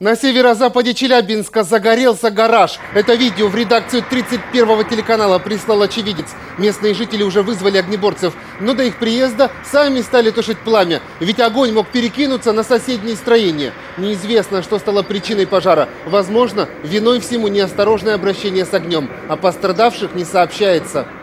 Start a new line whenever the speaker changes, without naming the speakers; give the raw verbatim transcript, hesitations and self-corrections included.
На северо-западе Челябинска загорелся гараж. Это видео в редакцию тридцать первого телеканала прислал очевидец. Местные жители уже вызвали огнеборцев, но до их приезда сами стали тушить пламя. Ведь огонь мог перекинуться на соседние строения. Неизвестно, что стало причиной пожара. Возможно, виной всему неосторожное обращение с огнем. О пострадавших не сообщается.